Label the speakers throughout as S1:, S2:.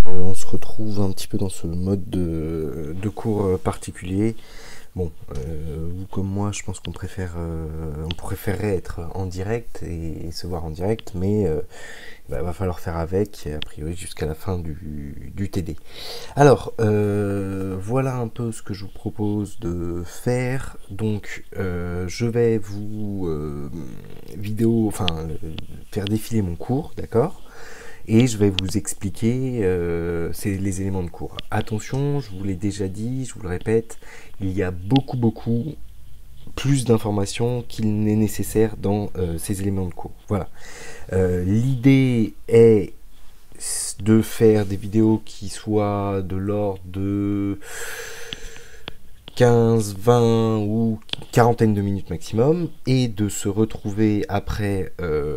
S1: On se retrouve un petit peu dans ce mode de cours particulier. Bon, vous comme moi, je pense qu'on on préférerait être en direct et se voir en direct, mais va falloir faire avec, a priori jusqu'à la fin du TD. Alors, voilà un peu ce que je vous propose de faire. Donc, je vais vous faire défiler mon cours, d'accord ? Et je vais vous expliquer les éléments de cours. Attention, je vous l'ai déjà dit, je vous le répète, il y a beaucoup plus d'informations qu'il n'est nécessaire dans ces éléments de cours. Voilà. L'idée est de faire des vidéos qui soient de l'ordre de 15, 20 ou quarantaine de minutes maximum, et de se retrouver après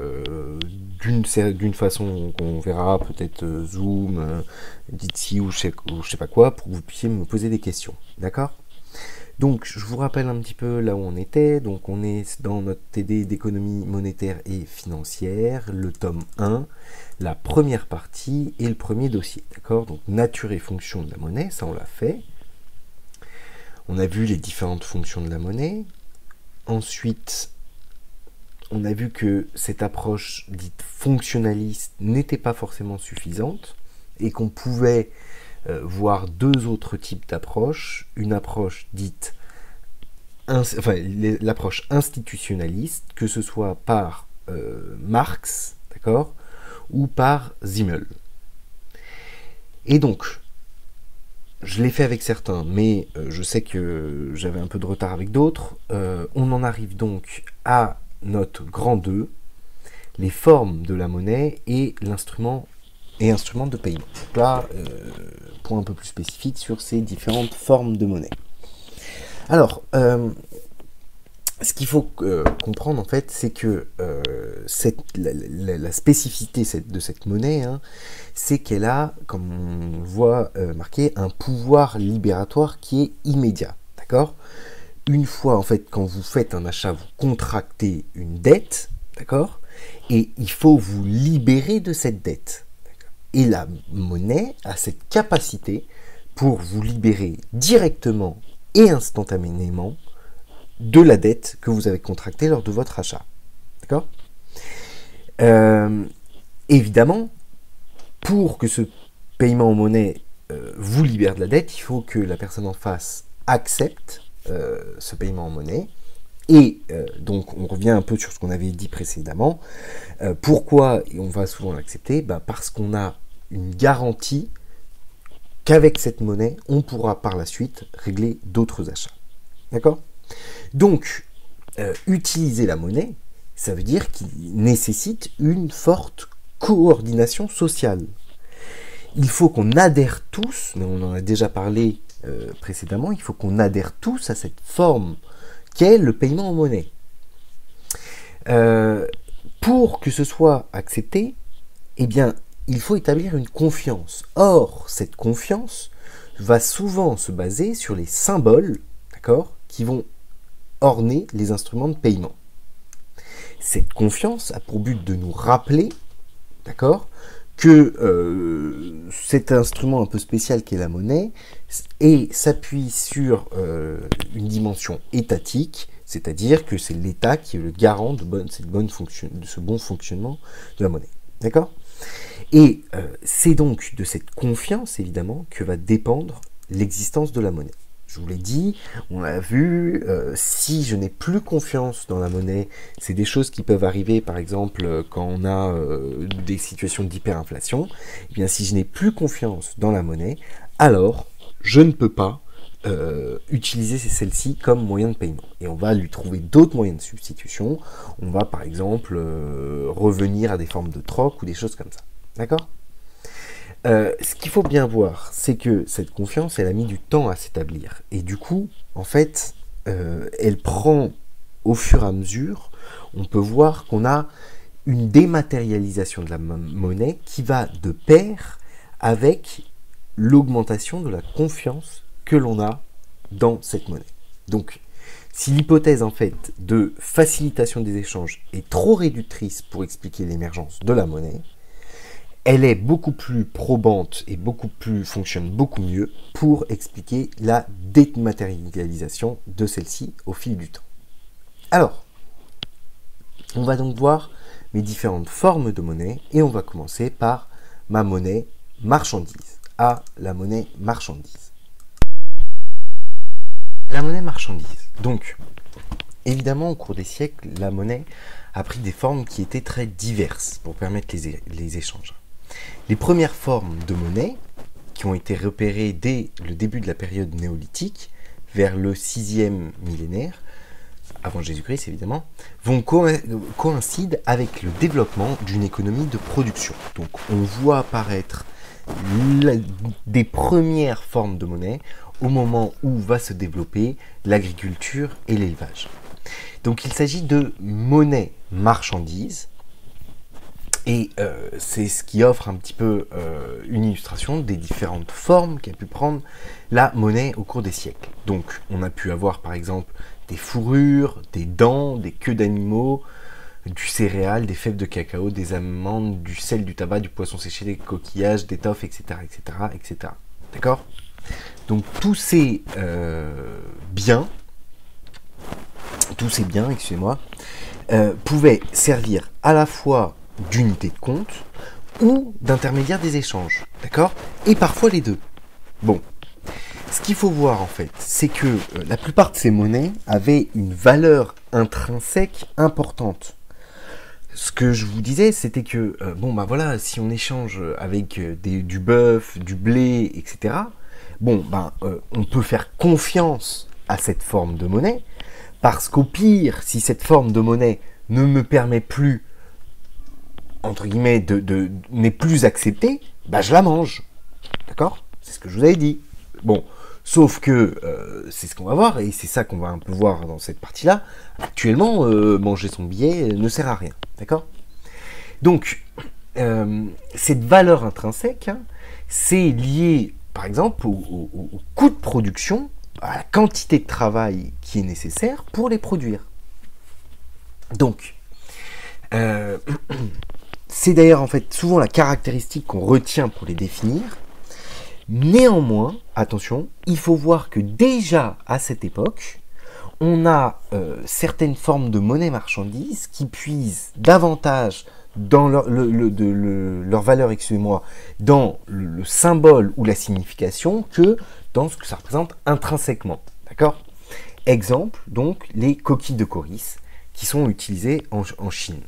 S1: d'une façon qu'on verra, peut-être Zoom, Jitsi ou je sais pas quoi, pour que vous puissiez me poser des questions. D'accord ? Donc, je vous rappelle un petit peu là où on était. Donc, on est dans notre TD d'économie monétaire et financière, le tome 1, la première partie et le premier dossier. D'accord ? Donc, nature et fonction de la monnaie, ça on l'a fait. On a vu les différentes fonctions de la monnaie. Ensuite, on a vu que cette approche dite fonctionnaliste n'était pas forcément suffisante et qu'on pouvait voir deux autres types d'approches. Une approche dite l'approche institutionnaliste, que ce soit par Marx, d'accord, ou par Simmel. Et donc, je l'ai fait avec certains, mais je sais que j'avais un peu de retard avec d'autres. On en arrive donc à notre grand 2, les formes de la monnaie et l'instrument et instruments de paiement. Donc là, point un peu plus spécifique sur ces différentes formes de monnaie. Alors, ce qu'il faut comprendre en fait, c'est que la spécificité de cette monnaie, c'est qu'elle a, comme on voit marqué, un pouvoir libératoire qui est immédiat. D'accord ? Une fois, en fait, quand vous faites un achat, vous contractez une dette, d'accord ? Et il faut vous libérer de cette dette. Et la monnaie a cette capacité pour vous libérer directement et instantanément de la dette que vous avez contractée lors de votre achat. D'accord ? Évidemment, pour que ce paiement en monnaie vous libère de la dette, il faut que la personne en face accepte ce paiement en monnaie. Et donc, on revient un peu sur ce qu'on avait dit précédemment. Pourquoi on va souvent l'accepter ? Parce qu'on a une garantie qu'avec cette monnaie, on pourra par la suite régler d'autres achats. D'accord ? Donc, utiliser la monnaie, ça veut dire qu'il nécessite une forte coordination sociale. Il faut qu'on adhère tous, mais on en a déjà parlé précédemment, il faut qu'on adhère tous à cette forme qu'est le paiement en monnaie. Pour que ce soit accepté, eh bien, il faut établir une confiance. Or, cette confiance va souvent se baser sur les symboles, d'accord, qui vont orner les instruments de paiement. Cette confiance a pour but de nous rappeler, d'accord, que cet instrument un peu spécial qu'est la monnaie s'appuie sur une dimension étatique, c'est-à-dire que c'est l'État qui est le garant de ce bon fonctionnement de la monnaie. D'accord ? Et c'est donc de cette confiance, évidemment, que va dépendre l'existence de la monnaie. Je vous l'ai dit, on l'a vu, si je n'ai plus confiance dans la monnaie, c'est des choses qui peuvent arriver, par exemple, quand on a des situations d'hyperinflation. Eh bien, si je n'ai plus confiance dans la monnaie, alors je ne peux pas utiliser celle-ci comme moyen de paiement. Et on va lui trouver d'autres moyens de substitution. On va, par exemple, revenir à des formes de troc ou des choses comme ça. D'accord ? Ce qu'il faut bien voir, c'est que cette confiance, elle a mis du temps à s'établir. Et du coup, en fait, elle prend au fur et à mesure, on peut voir qu'on a une dématérialisation de la monnaie qui va de pair avec l'augmentation de la confiance que l'on a dans cette monnaie. Donc, si l'hypothèse en fait de facilitation des échanges est trop réductrice pour expliquer l'émergence de la monnaie, elle est beaucoup plus probante et fonctionne beaucoup mieux pour expliquer la dématérialisation de celle-ci au fil du temps. Alors, on va donc voir mes différentes formes de monnaie et on va commencer par ma monnaie marchandise. La monnaie marchandise. La monnaie marchandise. Donc, évidemment, au cours des siècles, la monnaie a pris des formes qui étaient très diverses pour permettre les échanges. Les premières formes de monnaie, qui ont été repérées dès le début de la période néolithique, vers le 6e millénaire, avant Jésus-Christ évidemment, coïncident avec le développement d'une économie de production. Donc on voit apparaître des premières formes de monnaie au moment où va se développer l'agriculture et l'élevage. Donc il s'agit de monnaie marchandise, et c'est ce qui offre un petit peu une illustration des différentes formes qu'a pu prendre la monnaie au cours des siècles. Donc on a pu avoir par exemple des fourrures, des dents, des queues d'animaux, du céréal, des fèves de cacao, des amandes, du sel, du tabac, du poisson séché, des coquillages, des étoffes, etc. etc., etc. D'accord ? Donc tous ces biens, excusez-moi, pouvaient servir à la fois d'unité de compte ou d'intermédiaire des échanges, d'accord ? Et parfois les deux. Bon, ce qu'il faut voir en fait, c'est que la plupart de ces monnaies avaient une valeur intrinsèque importante. Ce que je vous disais, c'était que, si on échange avec du bœuf, du blé, etc., on peut faire confiance à cette forme de monnaie, parce qu'au pire, si cette forme de monnaie ne me permet plus, entre guillemets, n'est plus acceptée, je la mange. D'accord ? C'est ce que je vous avais dit. Bon, sauf que c'est ce qu'on va voir, et c'est ça qu'on va un peu voir dans cette partie-là. Actuellement, manger son billet ne sert à rien. D'accord ? Donc, cette valeur intrinsèque, c'est lié, par exemple, au coût de production, à la quantité de travail qui est nécessaire pour les produire. Donc, c'est d'ailleurs en fait souvent la caractéristique qu'on retient pour les définir. Néanmoins, attention, il faut voir que déjà à cette époque, on a certaines formes de monnaie marchandise qui puisent davantage dans leur valeur, dans le symbole ou la signification que dans ce que ça représente intrinsèquement. D'accord ? Exemple, donc, les coquilles de coris qui sont utilisées en Chine.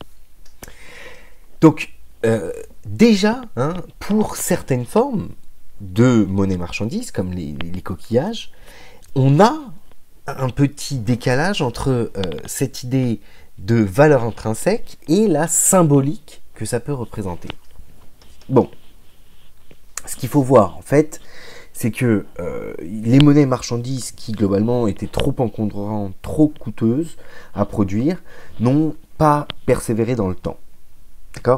S1: Donc, déjà, pour certaines formes de monnaie marchandise, comme les coquillages, on a un petit décalage entre cette idée de valeur intrinsèque et la symbolique que ça peut représenter. Bon, ce qu'il faut voir, en fait, c'est que les monnaies marchandises qui, globalement, étaient trop encombrantes, trop coûteuses à produire, n'ont pas persévéré dans le temps. D'accord ?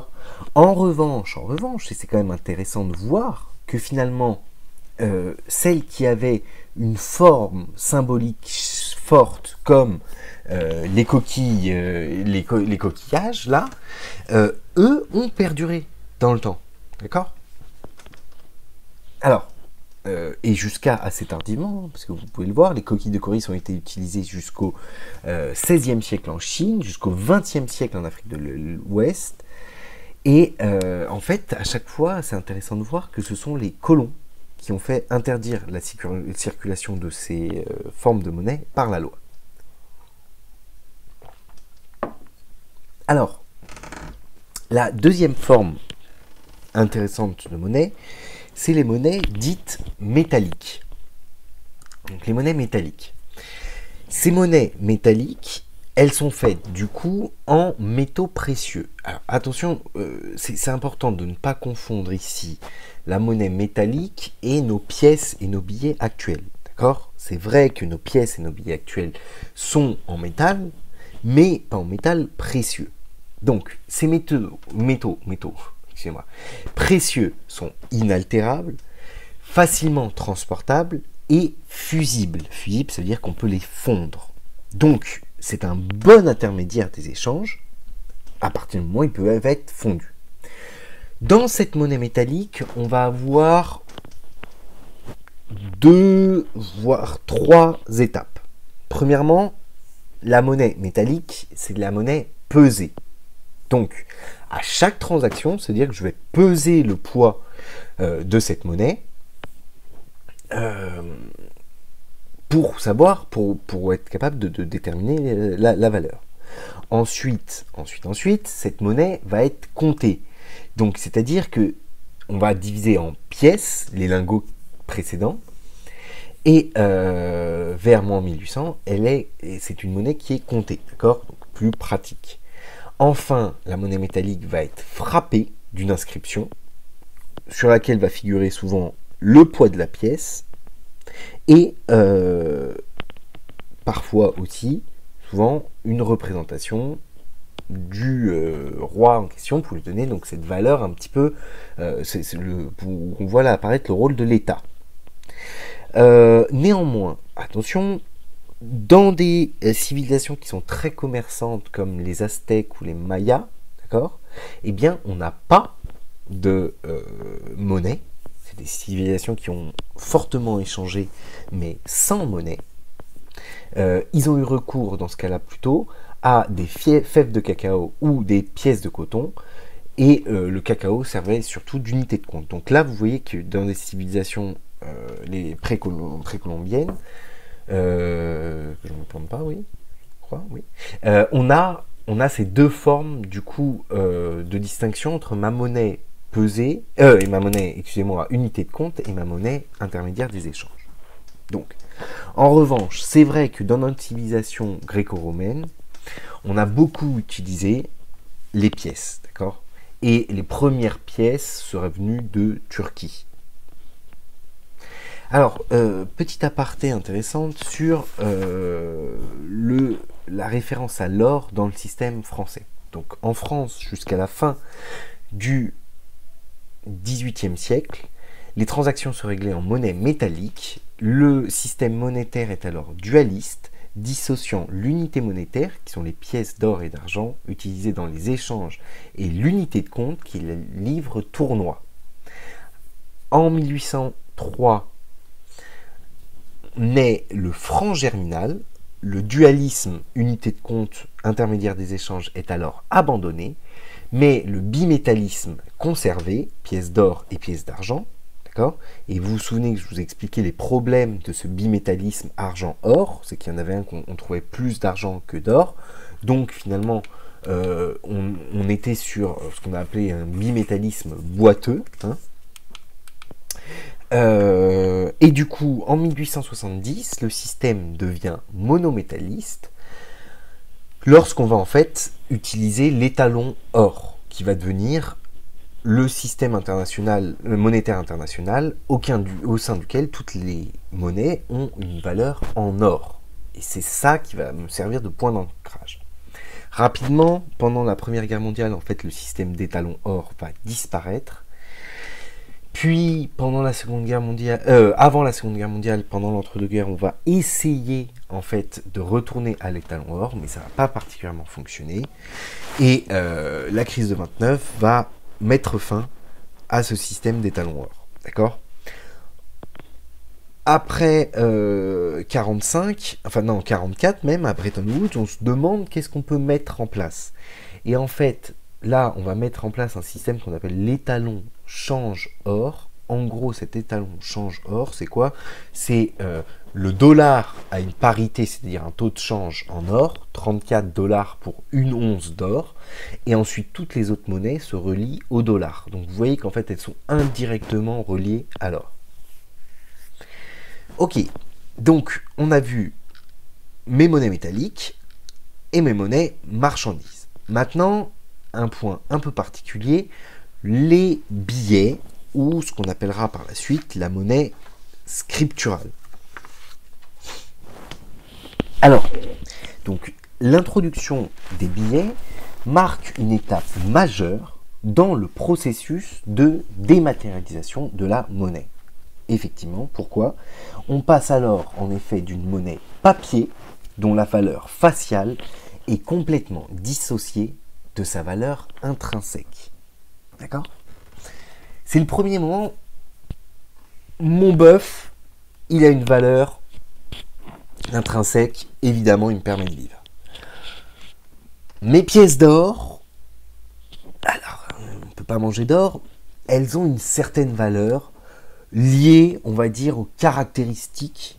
S1: En revanche, et c'est quand même intéressant de voir que finalement, celles qui avaient une forme symbolique forte, comme les coquilles, les coquillages, là, eux ont perduré dans le temps. D'accord ? Alors, et jusqu'à assez tardivement, parce que vous pouvez le voir, les coquilles de coris ont été utilisées jusqu'au XVIe siècle en Chine, jusqu'au XXe siècle en Afrique de l'Ouest. Et en fait, à chaque fois, c'est intéressant de voir que ce sont les colons qui ont fait interdire la circulation de ces formes de monnaie par la loi. Alors, la deuxième forme intéressante de monnaie, c'est les monnaies dites métalliques. Donc les monnaies métalliques. Ces monnaies métalliques, elles sont faites du coup en métaux précieux. Alors attention, c'est important de ne pas confondre ici la monnaie métallique et nos pièces et nos billets actuels. D'accord ? C'est vrai que nos pièces et nos billets actuels sont en métal, mais pas en métal précieux. Donc ces métaux précieux sont inaltérables, facilement transportables et fusibles. Fusibles, ça veut dire qu'on peut les fondre. Donc, c'est un bon intermédiaire des échanges, à partir du moment où ils peuvent être fondus. Dans cette monnaie métallique, on va avoir 2 voire 3 étapes. Premièrement, la monnaie métallique, c'est de la monnaie pesée. Donc, à chaque transaction, c'est-à-dire que je vais peser le poids de cette monnaie pour savoir, pour être capable de déterminer la valeur. Ensuite, cette monnaie va être comptée. Donc, c'est-à-dire que on va diviser en pièces les lingots précédents. Et vers moins 1800, c'est une monnaie qui est comptée, d'accord? Donc, plus pratique. Enfin, la monnaie métallique va être frappée d'une inscription sur laquelle va figurer souvent le poids de la pièce et parfois aussi, souvent, une représentation du roi en question pour lui donner donc cette valeur un petit peu, on voit là apparaître le rôle de l'État. Néanmoins, attention, dans des civilisations qui sont très commerçantes comme les Aztèques ou les Mayas, d'accord, eh bien, on n'a pas de monnaie. C'est des civilisations qui ont fortement échangé, mais sans monnaie. Ils ont eu recours, dans ce cas-là, plutôt à des fèves de cacao ou des pièces de coton, et le cacao servait surtout d'unité de compte. Donc là, vous voyez que dans des civilisations les précolombiennes, que je ne me plante pas, oui, je crois, oui. On a ces deux formes du coup de distinction entre ma monnaie pesée et ma monnaie, excusez-moi, unité de compte et ma monnaie intermédiaire des échanges. Donc, en revanche, c'est vrai que dans notre civilisation gréco-romaine, on a beaucoup utilisé les pièces, d'accord? Et les premières pièces seraient venues de Turquie. Alors, petit aparté intéressante sur la référence à l'or dans le système français. Donc en France, jusqu'à la fin du XVIIIe siècle, les transactions se réglaient en monnaie métallique. Le système monétaire est alors dualiste, dissociant l'unité monétaire, qui sont les pièces d'or et d'argent utilisées dans les échanges, et l'unité de compte, qui est le livre tournoi. En 1803, naît le franc germinal. Le dualisme unité de compte intermédiaire des échanges est alors abandonné, mais le bimétallisme conservé, pièces d'or et pièces d'argent, d'accord? Et vous vous souvenez que je vous ai expliqué les problèmes de ce bimétallisme argent-or, c'est qu'il y en avait un qu'on trouvait plus d'argent que d'or, donc finalement on était sur ce qu'on a appelé un bimétallisme boiteux, hein. Et du coup, en 1870, le système devient monométalliste lorsqu'on va en fait utiliser l'étalon or, qui va devenir le système international, le monétaire international, au sein duquel toutes les monnaies ont une valeur en or. Et c'est ça qui va me servir de point d'ancrage. Rapidement, pendant la Première Guerre mondiale, en fait, le système d'étalon or va disparaître. Puis, pendant la Seconde Guerre mondiale, avant la Seconde Guerre mondiale, pendant l'entre-deux-guerres, on va essayer en fait de retourner à l'étalon or, mais ça va pas particulièrement fonctionner. Et la crise de 29 va mettre fin à ce système d'étalon or, d'accord? Après 45, enfin non, 44 même, à Bretton Woods, on se demande qu'est-ce qu'on peut mettre en place. Et en fait, là, on va mettre en place un système qu'on appelle l'étalon change-or. En gros, cet étalon change-or, c'est quoi? C'est le dollar à une parité, c'est-à-dire un taux de change en or, 34 dollars pour une once d'or, et ensuite toutes les autres monnaies se relient au dollar. Donc vous voyez qu'en fait, elles sont indirectement reliées à l'or. Ok, donc on a vu mes monnaies métalliques et mes monnaies marchandises. Maintenant, un point un peu particulier, les billets, ou ce qu'on appellera par la suite la monnaie scripturale. Alors, donc l'introduction des billets marque une étape majeure dans le processus de dématérialisation de la monnaie. Effectivement, pourquoi? On passe alors en effet d'une monnaie papier, dont la valeur faciale est complètement dissociée de sa valeur intrinsèque. D'accord? C'est le premier moment, mon bœuf, il a une valeur intrinsèque, évidemment, il me permet de vivre. Mes pièces d'or, alors, on ne peut pas manger d'or, elles ont une certaine valeur liée, on va dire, aux caractéristiques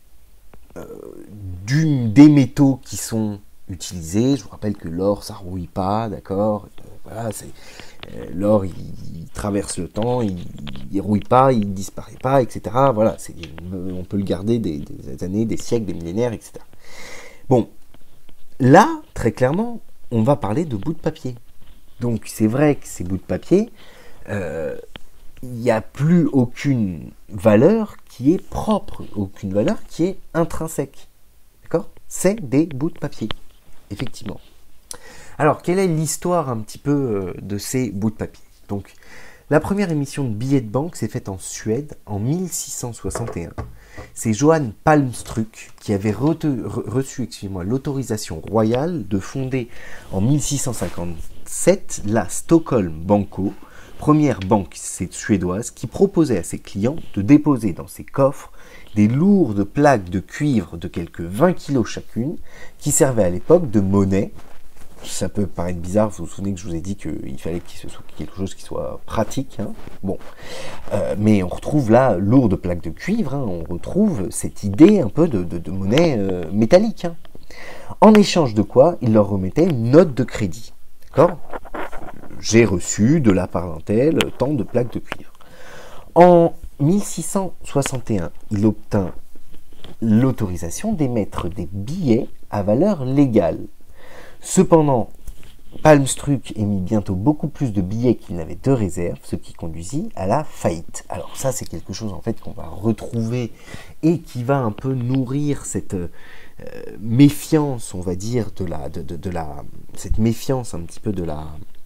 S1: des métaux qui sont utilisés. Je vous rappelle que l'or, ça ne rouille pas, d'accord, voilà, l'or, il traverse le temps, il rouille pas, il disparaît pas, etc. Voilà, on peut le garder des années, des siècles, des millénaires, etc. Bon, là, très clairement, on va parler de bouts de papier. Donc, c'est vrai que ces bouts de papier, il n'y a plus aucune valeur qui est propre, aucune valeur qui est intrinsèque. D'accord ? C'est des bouts de papier, effectivement. Alors, quelle est l'histoire un petit peu de ces bouts de papier ? Donc, la première émission de billets de banque s'est faite en Suède en 1661. C'est Johann Palmstruck qui avait reçu l'autorisation royale de fonder en 1657 la Stockholm Banco, première banque suédoise qui proposait à ses clients de déposer dans ses coffres des lourdes plaques de cuivre de quelques 20 kg chacune qui servaient à l'époque de monnaie. Ça peut paraître bizarre, vous vous souvenez que je vous ai dit qu'il fallait qu'il soit quelque chose qui soit pratique. Hein. Bon, mais on retrouve là, lourde plaque de cuivre, hein, on retrouve cette idée un peu de monnaie métallique. Hein. En échange de quoi, il leur remettait une note de crédit. D'accord ? J'ai reçu de la part d'un tel tant de plaques de cuivre. En 1661, il obtint l'autorisation d'émettre des billets à valeur légale. Cependant, Palmstruck émit bientôt beaucoup plus de billets qu'il n'avait de réserve, ce qui conduisit à la faillite. Alors ça, c'est quelque chose en fait qu'on va retrouver et qui va un peu nourrir cette méfiance, on va dire, cette méfiance un petit peu du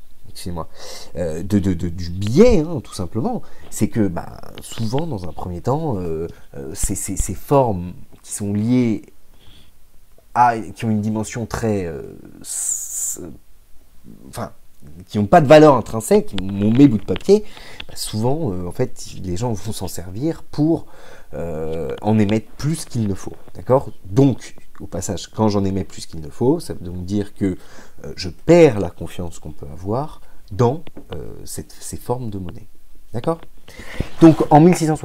S1: billet, hein, tout simplement. C'est que souvent, dans un premier temps, ces formes qui sont liées qui ont une dimension très... qui n'ont pas de valeur intrinsèque, mon mes bouts de papier, souvent, en fait, les gens vont s'en servir pour en émettre plus qu'il ne faut. D'accord ? Donc, au passage, quand j'en émets plus qu'il ne faut, ça veut donc dire que je perds la confiance qu'on peut avoir dans ces formes de monnaie. D'accord ? Donc en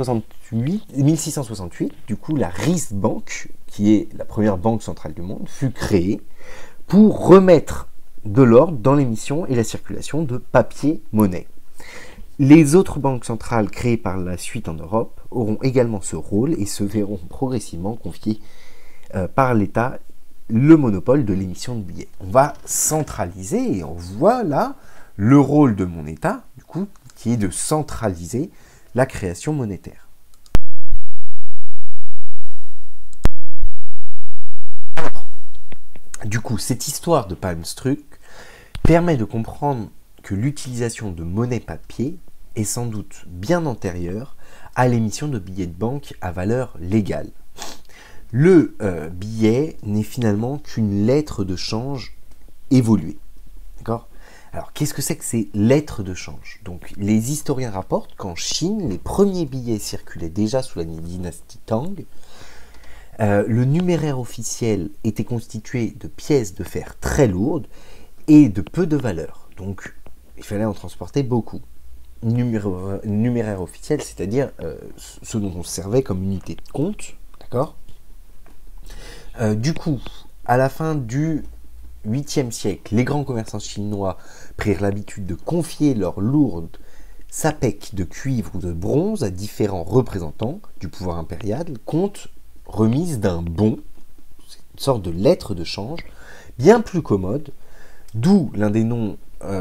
S1: 1668, du coup, la Riksbank, qui est la première banque centrale du monde, fut créée pour remettre de l'ordre dans l'émission et la circulation de papier-monnaie. Les autres banques centrales créées par la suite en Europe auront également ce rôle et se verront progressivement confier par l'État le monopole de l'émission de billets. On va centraliser et on voit là le rôle de mon État, du coup, qui est de centraliser la création monétaire. Alors, du coup, cette histoire de Palmstruck permet de comprendre que l'utilisation de monnaie papier est sans doute bien antérieure à l'émission de billets de banque à valeur légale. Le billet n'est finalement qu'une lettre de change évoluée. D'accord ? Alors, qu'est-ce que c'est que ces lettres de change ? Donc, les historiens rapportent qu'en Chine, les premiers billets circulaient déjà sous la dynastie Tang. Le numéraire officiel était constitué de pièces de fer très lourdes et de peu de valeur. Donc, il fallait en transporter beaucoup. Numéraire officiel, c'est-à-dire ce dont on se servait comme unité de compte. D'accord ? Du coup, à la fin du 8e siècle, les grands commerçants chinois prirent l'habitude de confier leurs lourdes sapèques de cuivre ou de bronze à différents représentants du pouvoir impérial contre remise d'un bon, une sorte de lettre de change, bien plus commode, d'où l'un des noms,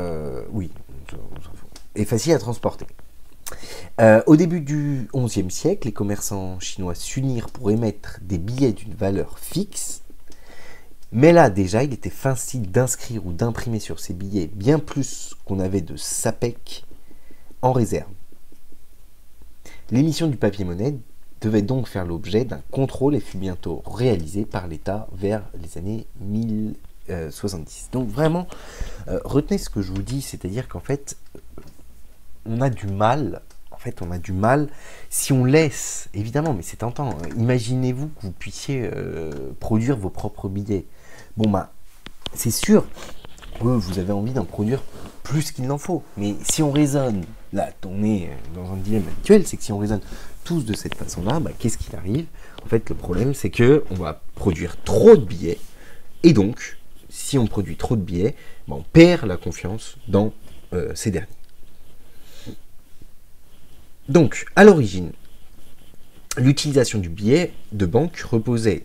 S1: est facile à transporter. Au début du XIe siècle, les commerçants chinois s'unirent pour émettre des billets d'une valeur fixe. Mais là, déjà, il était facile d'inscrire ou d'imprimer sur ces billets bien plus qu'on avait de sapèques en réserve. L'émission du papier-monnaie devait donc faire l'objet d'un contrôle et fut bientôt réalisée par l'État vers les années 1070. Donc vraiment, retenez ce que je vous dis, c'est-à-dire qu'en fait, on a du mal. En fait, on a du mal si on laisse, évidemment, mais c'est tentant. Hein, imaginez-vous que vous puissiez produire vos propres billets. Bon, bah, c'est sûr, vous avez envie d'en produire plus qu'il n'en faut. Mais si on raisonne, là, on est dans un dilemme actuel, c'est que si on raisonne tous de cette façon-là, bah, qu'est-ce qu'il arrive? En fait, le problème, c'est que on va produire trop de billets, et donc, si on produit trop de billets, bah, on perd la confiance dans ces derniers. Donc, à l'origine, l'utilisation du billet de banque reposait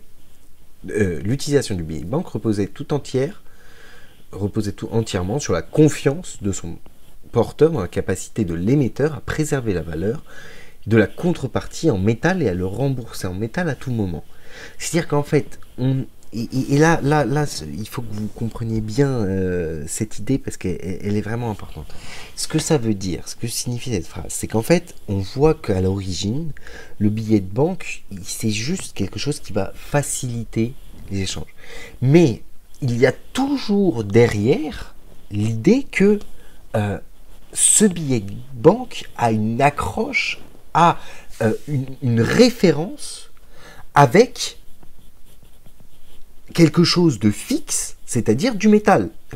S1: tout entièrement sur la confiance de son porteur dans la capacité de l'émetteur à préserver la valeur de la contrepartie en métal et à le rembourser en métal à tout moment. C'est-à-dire qu'en fait, là, il faut que vous compreniez bien cette idée parce qu'elle est vraiment importante. Ce que ça veut dire, ce que signifie cette phrase, c'est qu'en fait, on voit qu'à l'origine, le billet de banque, c'est juste quelque chose qui va faciliter les échanges. Mais il y a toujours derrière l'idée que ce billet de banque a une accroche, a une référence avec quelque chose de fixe, c'est-à-dire du métal, d'accord ?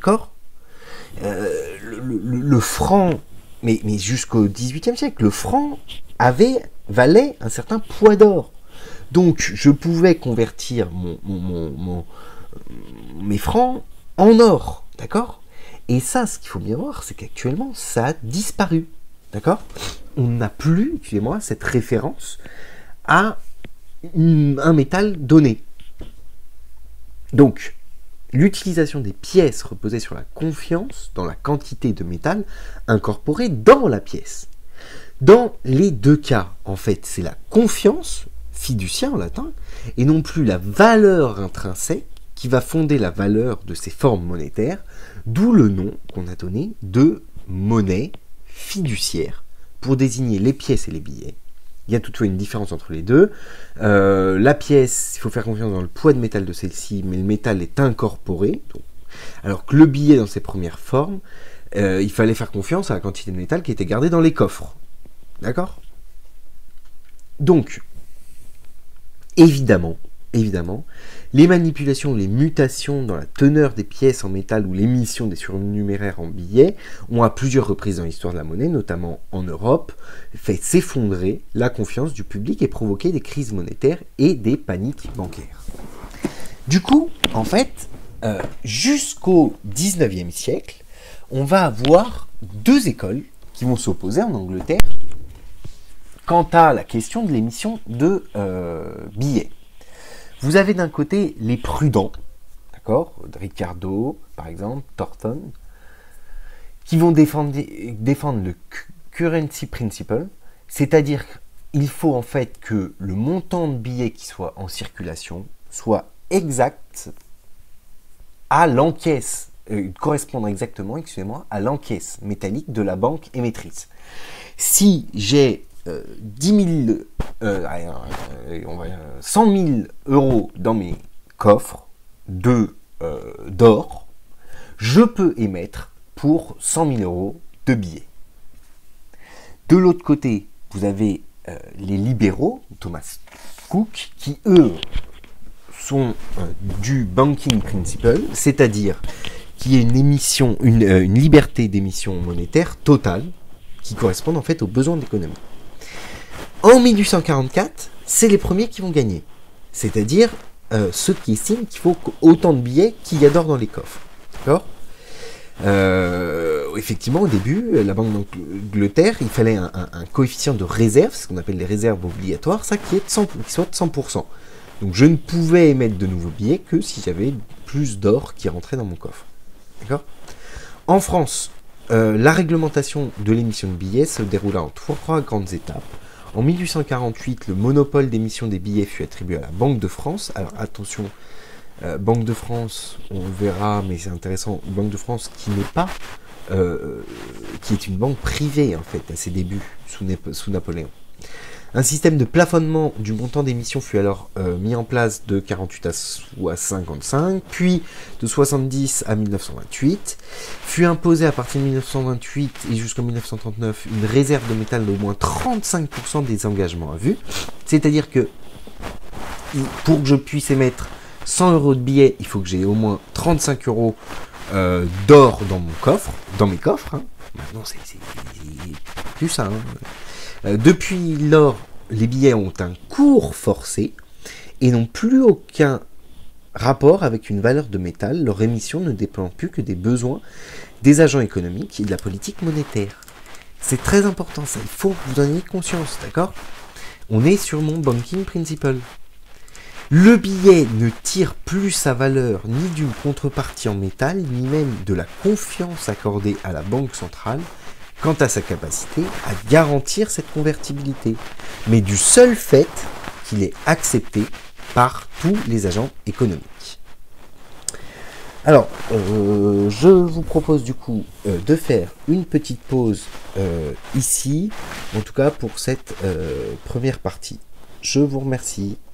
S1: Le franc, mais jusqu'au XVIIIe siècle, le franc valait un certain poids d'or. Donc, je pouvais convertir mes francs en or, d'accord ? Et ça, ce qu'il faut bien voir, c'est qu'actuellement, ça a disparu, d'accord ? On n'a plus, excusez-moi, cette référence à un métal donné. Donc, l'utilisation des pièces reposait sur la confiance dans la quantité de métal incorporée dans la pièce. Dans les deux cas, en fait, c'est la confiance, fiducia en latin, et non plus la valeur intrinsèque qui va fonder la valeur de ces formes monétaires, d'où le nom qu'on a donné de monnaie fiduciaire pour désigner les pièces et les billets. Il y a toutefois une différence entre les deux. La pièce, il faut faire confiance dans le poids de métal de celle-ci, mais le métal est incorporé. Donc, alors que le billet, dans ses premières formes, il fallait faire confiance à la quantité de métal qui était gardée dans les coffres. D'accord ? Donc, évidemment, les manipulations, les mutations dans la teneur des pièces en métal ou l'émission des surnuméraires en billets ont à plusieurs reprises dans l'histoire de la monnaie, notamment en Europe, fait s'effondrer la confiance du public et provoquer des crises monétaires et des paniques bancaires. Du coup, en fait, jusqu'au XIXe siècle, on va avoir deux écoles qui vont s'opposer en Angleterre quant à la question de l'émission de billets. Vous avez d'un côté les prudents, d'accord, Ricardo, par exemple, Thornton, qui vont défendre le currency principle, c'est-à-dire qu'il faut en fait que le montant de billets qui soit en circulation soit exact à l'encaisse, correspondre exactement, à l'encaisse métallique de la banque émettrice. Si j'ai 100 000 euros dans mes coffres d'or, je peux émettre pour 100 000 euros de billets. De l'autre côté, vous avez les libéraux, Thomas Cook, qui eux sont du banking principle, c'est-à-dire qu'il y a une liberté d'émission monétaire totale qui correspond en fait aux besoins de l'économie. En 1844, c'est les premiers qui vont gagner. C'est-à-dire ceux qui estiment qu'il faut autant de billets qu'il y a d'or dans les coffres. D'accord ? Effectivement, au début, la Banque d'Angleterre, il fallait un coefficient de réserve, ce qu'on appelle les réserves obligatoires, ça qui soit de 100%. Donc je ne pouvais émettre de nouveaux billets que si j'avais plus d'or qui rentrait dans mon coffre. D'accord ? En France, la réglementation de l'émission de billets se déroula en trois grandes étapes. En 1848, le monopole d'émission des billets fut attribué à la Banque de France. Alors attention, Banque de France, on verra, mais c'est intéressant, Banque de France qui n'est pas, qui est une banque privée en fait à ses débuts sous Napoléon. Un système de plafonnement du montant d'émission fut alors mis en place de 48 à 55, puis de 70 à 1928. Fut imposé à partir de 1928 et jusqu'en 1939 une réserve de métal d'au moins 35% des engagements à vue. C'est-à-dire que pour que je puisse émettre 100 € de billets, il faut que j'ai au moins 35 € d'or dans mon coffre, dans mes coffres. Hein. Maintenant, c'est plus ça. Hein. Depuis lors, les billets ont un cours forcé et n'ont plus aucun rapport avec une valeur de métal. Leur émission ne dépend plus que des besoins des agents économiques et de la politique monétaire. C'est très important, ça. Il faut que vous en ayez conscience, d'accord ? On est sur mon banking principle. Le billet ne tire plus sa valeur ni d'une contrepartie en métal, ni même de la confiance accordée à la Banque centrale quant à sa capacité à garantir cette convertibilité, mais du seul fait qu'il est accepté par tous les agents économiques. Alors, je vous propose du coup de faire une petite pause ici, en tout cas pour cette première partie. Je vous remercie.